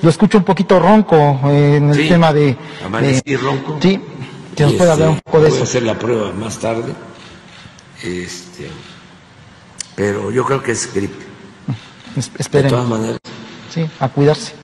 Lo escucho un poquito ronco en el tema de... Amanecí ronco. Sí, que nos puede hablar un poco de eso. Voy a hacer la prueba más tarde, pero yo creo que es gripe. Esperemos. De todas maneras. Sí, a cuidarse.